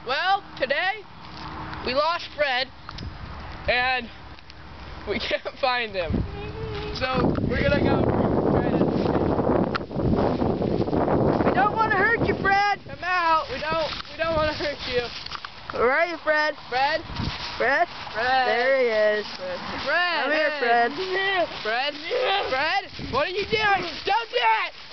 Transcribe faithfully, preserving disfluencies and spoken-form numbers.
Well, today we lost Fred, and we can't find him. So we're gonna go try to. We don't want to hurt you, Fred. Come out. We don't. We don't want to hurt you. Where are you, Fred? Fred. Fred. Fred. There he is. Fred. Fred. Come here, Fred. Fred. Fred. What are you doing? Don't do it.